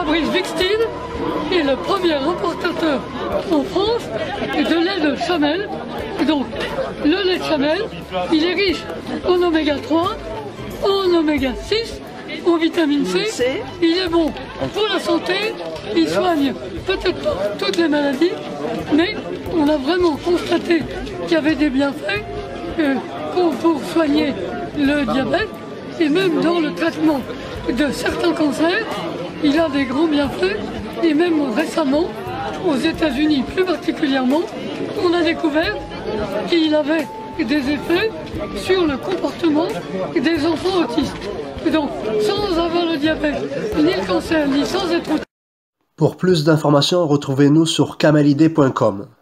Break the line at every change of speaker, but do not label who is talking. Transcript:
Fabrice Wicksteed est le premier importateur en France de lait de chamelle. Donc le lait de chamelle, il est riche en oméga 3, en oméga 6, en vitamine C, il est bon pour la santé, il soigne peut-être pas toutes les maladies, mais on a vraiment constaté qu'il y avait des bienfaits pour soigner le diabète et même dans le traitement de certains cancers, il a des grands bienfaits et même récemment, aux États-Unis plus particulièrement, on a découvert qu'il avait des effets sur le comportement des enfants autistes. Donc, sans avoir le diabète, ni le cancer, ni sans être autistes.
Pour plus d'informations, retrouvez-nous sur kamalidé.com.